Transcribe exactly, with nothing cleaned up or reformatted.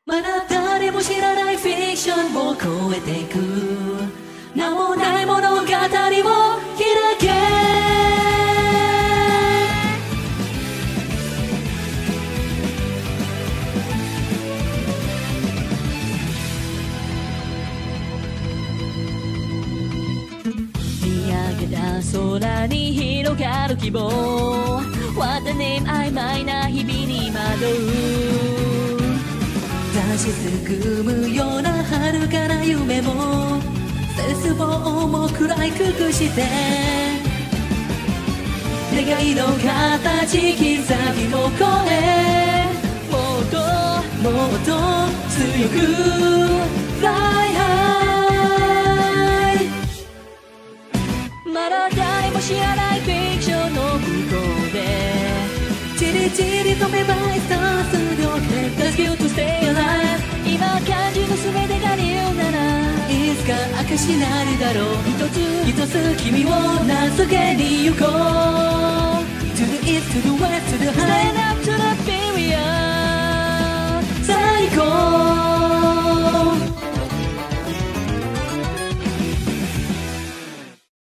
まだ誰も知らないフィクションを超えていく名もない物語を開け見上げた空に広がる希望 What the name 曖昧な日々に惑う立ちすくむような遥かな夢も絶望も暗いくくして願いの形刻みも超えもっともっと強く Fly high まだ誰も知らないフィクションの向こうでじりじりと芽生えた数量で Let's get to stay alive 今感じの全てがリアルならいつか証になるだろう一つ一つ君を名付けに行こう